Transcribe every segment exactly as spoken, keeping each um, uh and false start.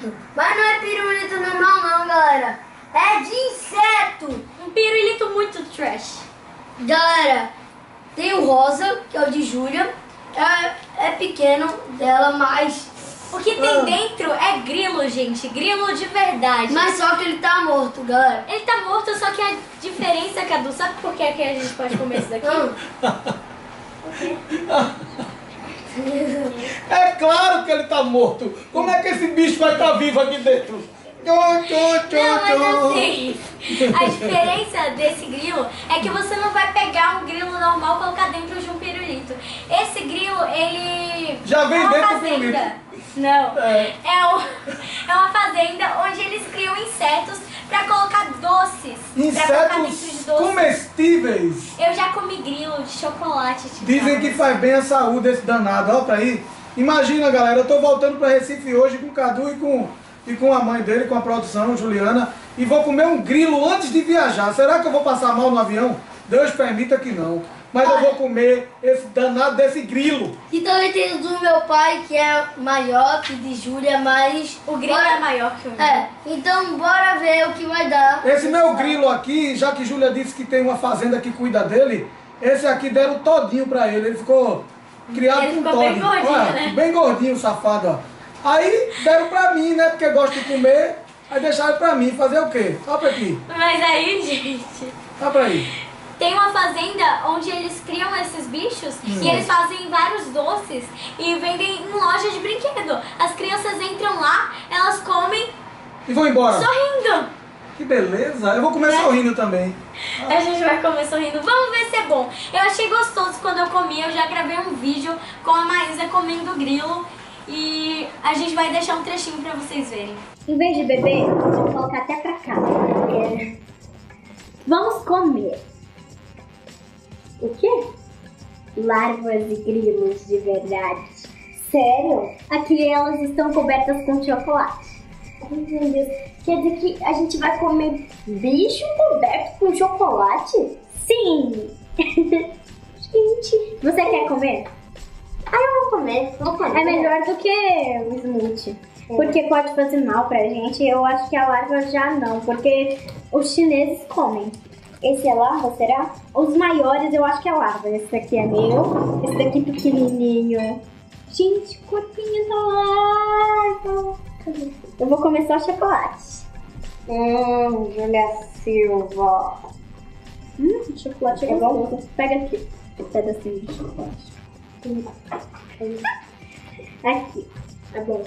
pirulito. Mas não é pirulito normal não, galera. É de inseto. Um pirulito muito trash. Galera, tem o rosa, que é o de Júlia. É, é pequeno dela, mas... O que tem ah. dentro é grilo, gente. Grilo de verdade. Mas só que ele tá morto, galera. Ele tá morto, só que a diferença, Cadu, sabe por que, que a gente pode comer isso daqui? O quê? É claro que ele tá morto. Como é que esse bicho vai estar vivo aqui dentro? Não, mas assim, a diferença desse grilo é que você não vai pegar um grilo normal e colocar dentro de um pirulito. Esse grilo, ele... Já vem é dentro do pirulito. Não, é. É, um, é uma fazenda onde eles criam insetos pra colocar doces. Insetos pra colocar dentro de doces. comestíveis. Eu já comi grilo de chocolate. Tipo, Dizem que faz bem à saúde esse danado, ó pra aí. Imagina, galera, eu tô voltando pra Recife hoje com o Cadu e com, e com a mãe dele, com a produção, Juliana, e vou comer um grilo antes de viajar. Será que eu vou passar mal no avião? Deus permita que não. Mas eu vou comer esse danado desse grilo. E também tem o do meu pai, que é maior que de Júlia, mas... O grilo bora... é maior que o meu. É, então bora ver o que vai dar. Esse meu grilo aqui, já que Júlia disse que tem uma fazenda que cuida dele, esse aqui deram todinho pra ele. Ele ficou criado ele com ficou todinho. bem gordinho, Olha, né? Bem gordinho, safado, ó. Aí deram pra mim, né? Porque gosto de comer. Aí deixaram pra mim. Fazer o quê? Olha pra aqui. Mas aí, gente... Olha pra aí. Tem uma fazenda onde eles criam esses bichos hum. e eles fazem vários doces e vendem em loja de brinquedo. As crianças entram lá, elas comem e vão embora. Sorrindo. Que beleza. Eu vou comer é. sorrindo também. Ah. A gente vai comer sorrindo. Vamos ver se é bom. Eu achei gostoso quando eu comi. Eu já gravei um vídeo com a Maísa comendo grilo. E a gente vai deixar um trechinho pra vocês verem. Em vez de beber, eu vou colocar até pra cá. É. Vamos comer. O quê? Larvas e grilos de verdade. Sério? Aqui elas estão cobertas com chocolate. Ai, meu Deus. Quer dizer que a gente vai comer bicho coberto com chocolate? Sim! Gente, você quer comer? Ah, eu vou comer. Vou comer. É melhor do que o smoothie. Porque pode fazer mal pra gente. Eu acho que a larva já não, porque os chineses comem. Esse é larva, será? Os maiores eu acho que é larva. Esse daqui é meu. Esse daqui é pequenininho. Gente, o corpinho da larva. Eu vou comer só chocolate. Hum, Júlia Silva. Hum, chocolate é gostoso. Pega aqui um pedacinho de chocolate. Aqui. Tá bom.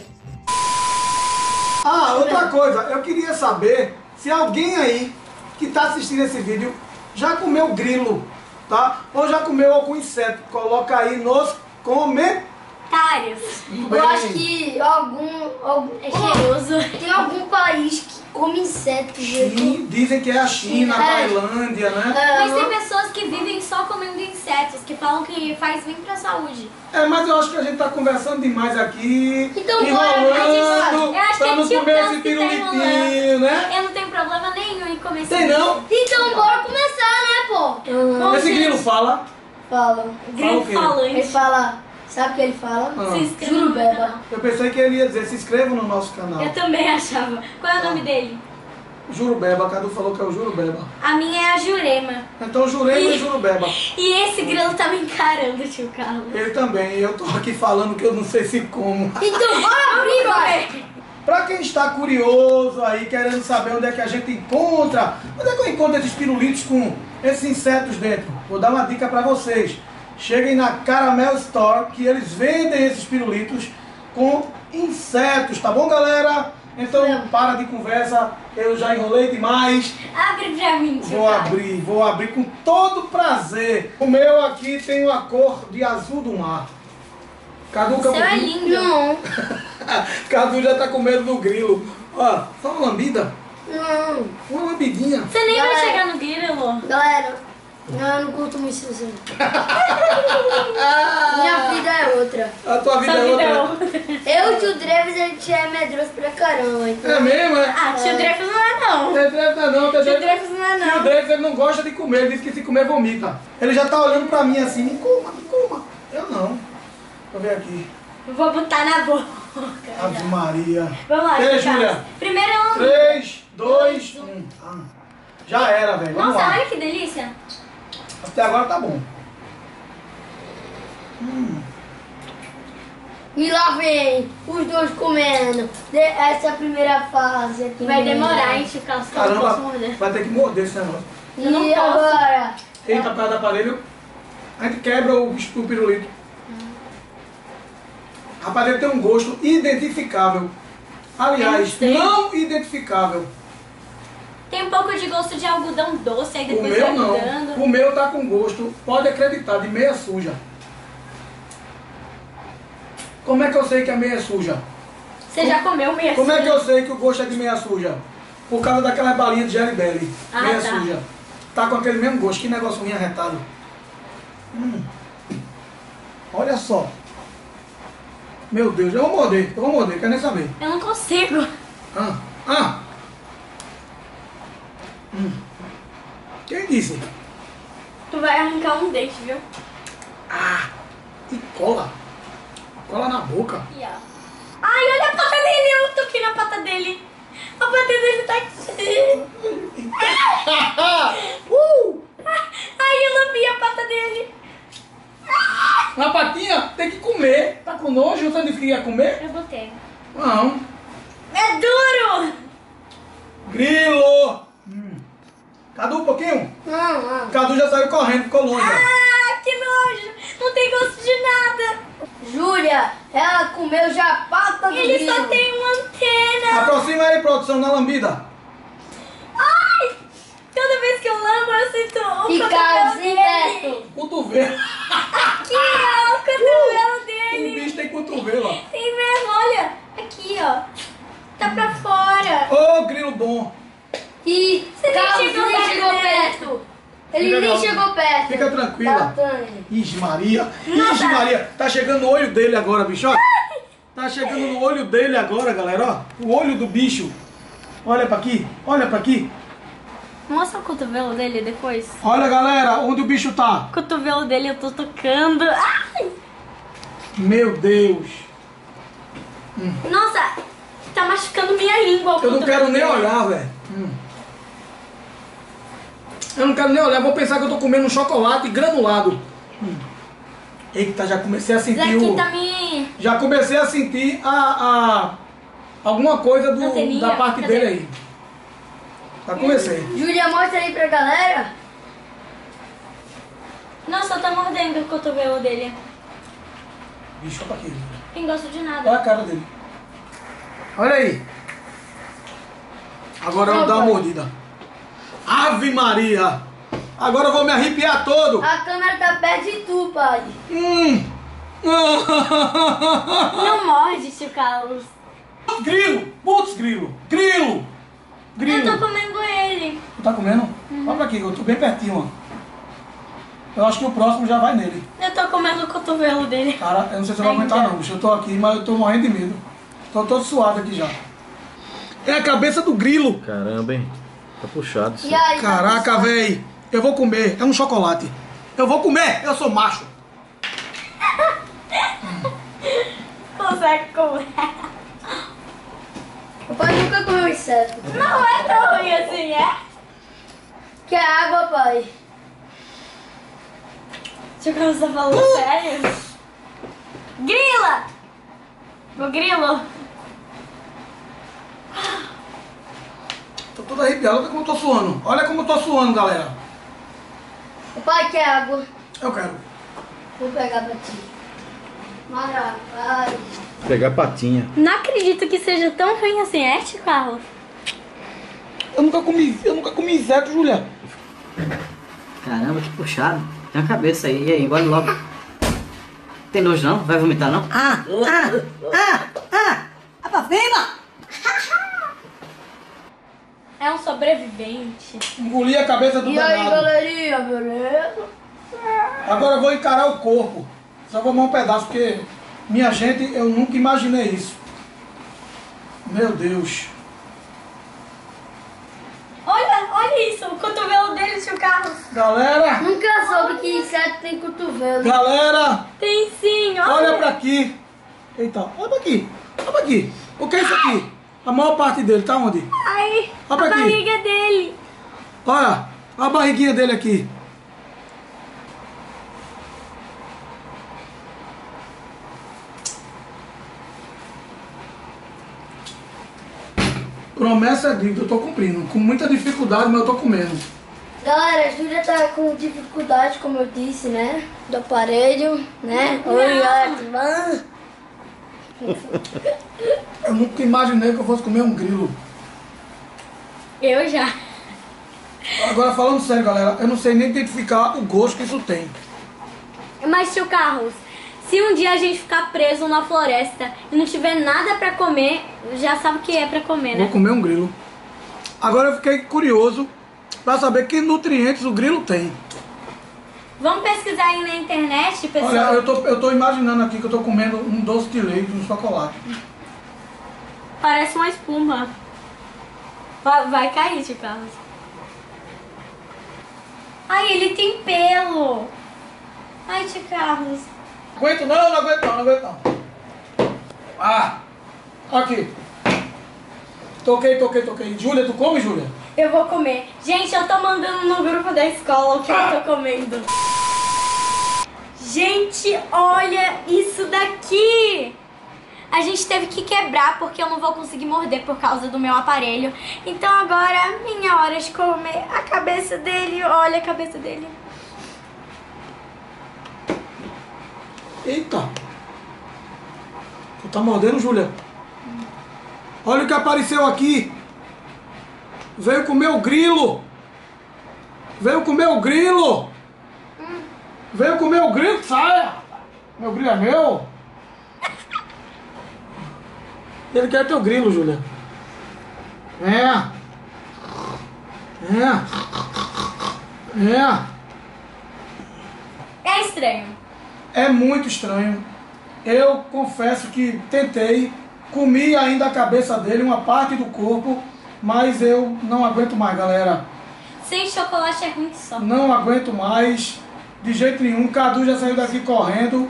Ah, outra coisa. Eu queria saber se alguém aí que está assistindo esse vídeo já comeu grilo, tá? Ou já comeu algum inseto. Coloca aí nos comentários. Eu acho que algum, algum é cheiroso. Tem algum país que come insetos. Sim, dizem que é a China, a é. Tailândia, né? É, mas tem pessoas que vivem só comendo insetos, que falam que faz bem pra saúde. É, mas eu acho que a gente tá conversando demais aqui, então, enrolando, eu acho pra que não comer esse pirulitinho, né? Eu não tenho problema nenhum em comer esse Tem não? Então bora começar, né, pô? Uhum. Esse grilo fala? Fala. Grilo falante. Ele fala... Sabe o que ele fala? Ah. Se inscreva no canal. Eu pensei que ele ia dizer, se inscreva no nosso canal. Eu também achava. Qual é o nome dele? Jurubeba, a Cadu falou que é o Jurubeba. A minha é a Jurema. Então Jurema e, e Jurubeba. E esse grilo tá me encarando, tio Carlos. Ele também, eu tô aqui falando que eu não sei se como. Então bora abrir, vai! Pra quem está curioso aí, querendo saber onde é que a gente encontra, onde é que eu encontro esses pirulitos com esses insetos dentro? Vou dar uma dica pra vocês. Cheguem na Caramel Store, que eles vendem esses pirulitos com insetos, tá bom, galera? Então, não. Para de conversa, eu já enrolei demais. Abre pra mim, tio. Vou abrir, vou abrir com todo prazer. O meu aqui tem uma cor de azul do mar. Cadu, o seu é lindo. Não. Cadu já tá com medo do grilo. Ó, só uma lambida. Não. Uma lambidinha. Você nem galera, vai chegar no grilo. Galera. Não, eu não curto muito isso assim. Minha vida é outra. A tua vida, Sua é, vida outra. é outra. Eu e o tio Dreves, a gente é medroso pra caramba. Então... É mesmo, é? Ah, tio Dreves não é não. Tio Dreves não é não. Tio Dreves não é não. Tio Dreves ele não gosta de comer, ele diz que se comer vomita. Ele já tá olhando pra mim assim, me coma, me coma. Eu não. Deixa eu ver aqui. Eu vou botar na boca. boca. Ave Maria. Vamos lá, Ei, Chico Júlia. Carlos. Primeiro é um... três, dois, um. Ah, já era, velho. Vamos Nossa, lá. olha que delícia. Até agora tá bom. Hum. E lá vem os dois comendo. De- Essa é a primeira fase aqui. Vai no demorar, meio. hein, Chico Carlos, que eu não posso Caramba, morder. vai ter que morder esse negócio. E Eu não posso. agora? Eita, perto do aparelho. A gente quebra o, o pirulito. Rapaz, ele tem um gosto identificável. Aliás, Eu não sei. não identificável. Tem um pouco de gosto de algodão doce, aí O depois meu vai não. mudando. O meu tá com gosto, pode acreditar, de meia suja. Como é que eu sei que a meia é suja? Você já comeu mesmo? Como é que eu sei que o gosto é de meia suja? Por causa daquelas balinhas de Jelly Belly. Ah, meia tá. suja. Tá com aquele mesmo gosto. Que negócio ruim arretado. Hum. Olha só. Meu Deus, eu vou morder. Eu vou morder, quero nem saber. Eu não consigo. Ah, ah. Hum. Quem disse? Tu vai arrancar um dente, viu? Ah, e cola. Cola na boca. E, ó. Ai, olha a pata dele, eu toquei na pata dele. A pata dele tá aqui. uh! Ai, eu lambi a pata dele. Uma patinha tem que comer. Tá com nojo? Você disse que ia comer? Eu botei. Não. É duro! Grilo! Hum. Cadu, um pouquinho? Não, não. Cadu já saiu correndo, ficou longe. ó. Ah, que nojo! Não tem gosto de nada. Júlia, ela comeu já a pata do Ele só grilo. tem uma antena. Aproxima aí, produção, na lambida. Ai! Toda vez que eu lambo, eu sinto o E cotovelo Carlzinho dele. perto. Cotovelo. Aqui, ó, o cotovelo O dele. bicho tem cotovelo, ó. Tem mesmo, olha. Aqui, ó. Tá pra fora. Ô, grilo bom. E nem Carlos chegou nem perto chegou dele. perto. Ele Fica nem calmo. chegou perto. Fica tranquila. Tá, Tânia. Ixi, Maria. Ixi, Maria. Tá chegando no olho dele agora, bicho. Ó. Tá chegando no olho dele agora, galera. Ó. O olho do bicho. Olha pra aqui. Olha pra aqui. Mostra o cotovelo dele depois. Olha, galera, onde o bicho tá. O cotovelo dele eu tô tocando. Ai! Meu Deus. Nossa, tá machucando minha língua. o Eu não cotovelo quero nem dele. olhar, velho. Hum. Eu não quero nem olhar. Vou pensar que eu tô comendo um chocolate granulado. Hum. Eita, já comecei a Isso sentir aqui o... tá me... Já comecei a sentir a... a... alguma coisa do, Anteninha, da parte cadê? dele aí. Já comecei. Júlia, mostra aí pra galera. Nossa, tá mordendo o cotovelo dele. Bicho, olha pra aqui. Tem gosto de nada. Olha a cara dele. Olha aí. Agora eu vou dar uma mordida. Ave Maria. Agora eu vou me arrepiar todo. A câmera tá perto de tu, pai. Hum. Não morde, tio Carlos. Grilo. Putz, grilo. Grilo. Grilo. Eu tô comendo ele. Tu tá comendo? Uhum. Olha pra aqui, eu tô bem pertinho, ó. Eu acho que o próximo já vai nele. Eu tô comendo o cotovelo dele. Cara, eu não sei se eu vou Ainda. aguentar não, bicho. Eu tô aqui, mas eu tô morrendo de medo. Tô todo suado aqui já. É a cabeça do grilo. Caramba, hein? Tá puxado isso. E aí, Caraca, véi. Eu vou comer. É um chocolate. Eu vou comer. Eu sou macho. Consegue comer. o pai nunca comeu inseto. Não é tão ruim assim, é? Quer água, pai? Tio Carlos tá falando sério? Grila! O grilo. Tô todo arrepiado. Olha como eu tô suando. Olha como eu tô suando, galera. O pai quer água. Eu quero. Vou pegar pra ti. Mas, rapaz. Pegar a patinha. Não acredito que seja tão ruim assim, é, tio Carlos? Eu nunca comi, eu nunca comi inseto, Julia. Caramba, que puxado. Tem uma cabeça aí. E aí, engole logo. Tem nojo não? Vai vomitar não? Ah, ah, ah, ah, ah, pra cima! É um sobrevivente. Engoli a cabeça do E aí, danado. galerinha, beleza? Agora eu vou encarar o corpo. Só vou tomar um pedaço, porque, minha gente, eu nunca imaginei isso. Meu Deus. Olha, olha isso, o cotovelo dele, tio Carlos. Galera, Nunca soube que inseto tem cotovelo. galera, Tem sim, olha. olha pra aqui. Eita, olha pra aqui. Olha pra aqui. O que é isso aqui? A maior parte dele tá onde? Ai, Olha pra a aqui. barriga dele. Olha, olha a barriguinha dele aqui. Promessa é dívida, eu tô cumprindo. Com muita dificuldade, mas eu tô comendo. Galera, a Júlia tá com dificuldade, como eu disse, né? Do aparelho, né? Oi, galera, tudo bom? Eu nunca imaginei que eu fosse comer um grilo. Eu já. Agora, falando sério, galera, eu não sei nem identificar o gosto que isso tem. Mas, tio Carlos, se um dia a gente ficar preso na floresta e não tiver nada pra comer, já sabe o que é pra comer, né? Vou comer um grilo. Agora eu fiquei curioso pra saber que nutrientes o grilo tem. Vamos pesquisar aí na internet, pessoal. Olha, eu tô, eu tô imaginando aqui que eu tô comendo um doce de leite, um chocolate. Parece uma espuma. Vai, vai cair, tio Carlos. Ai, ele tem pelo. Ai, tio Carlos. Não aguento não, não aguento não, não aguento não. Ah, aqui. Toquei, toquei, toquei. Júlia, tu come, Júlia? Eu vou comer. Gente, eu tô mandando no grupo da escola o que eu tô comendo. Gente, olha isso daqui. A gente teve que quebrar porque eu não vou conseguir morder por causa do meu aparelho. Então agora é minha hora de comer a cabeça dele. Olha a cabeça dele. Eita. Tu tá mordendo, Júlia? Olha o que apareceu aqui. Veio comer o grilo. Veio comer o grilo. Veio comer o grilo, saia. Meu grilo é meu. Ele quer teu grilo, Júlia. É. É. É. É estranho. É muito estranho. Eu confesso que tentei, comi ainda a cabeça dele, uma parte do corpo, mas eu não aguento mais, galera. Sem chocolate é ruim só. Não aguento mais, de jeito nenhum. Cadu já saiu daqui correndo.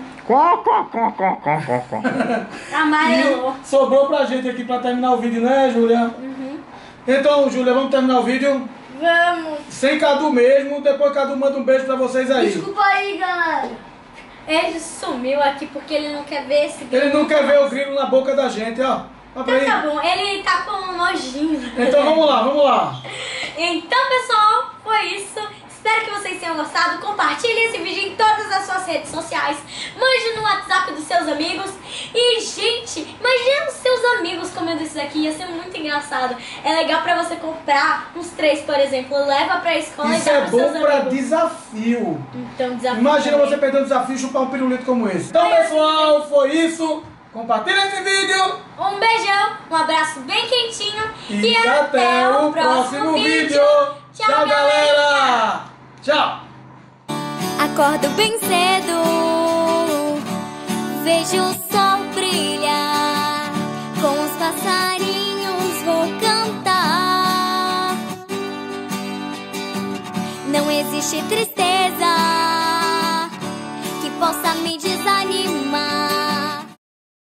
Amarelou. E sobrou pra gente aqui pra terminar o vídeo, né, Júlia? Uhum. Então, Júlia, vamos terminar o vídeo Vamos. sem Cadu mesmo. Depois Cadu manda um beijo pra vocês aí. Desculpa aí, galera. Ele sumiu aqui porque ele não quer ver esse grilo. Ele não quer ver o grilo na boca da gente, ó. Olha pra Então tá aí. bom, ele tá com um nojinho. Então vamos lá, vamos lá. Então, pessoal, foi isso. Espero que vocês tenham gostado. Compartilhe esse vídeo em todas as suas redes sociais. Mande no WhatsApp dos seus amigos. E, gente, imagina os seus amigos comendo isso daqui. Ia ser muito engraçado. É legal pra você comprar uns três, por exemplo. Leva pra escola Isso e dá é pros seus bom pra amigos. desafio. Então, desafio Imagina também. você perder um desafio e chupar um pirulito como esse. Então, pessoal, foi isso. Compartilha esse vídeo. Um beijão, um abraço bem quentinho. E, até o próximo vídeo. Tchau, galera. Tchau. Acordo bem cedo, vejo o sol brilhar, com os passarinhos vou cantar. Não existe tristeza que possa me desanimar.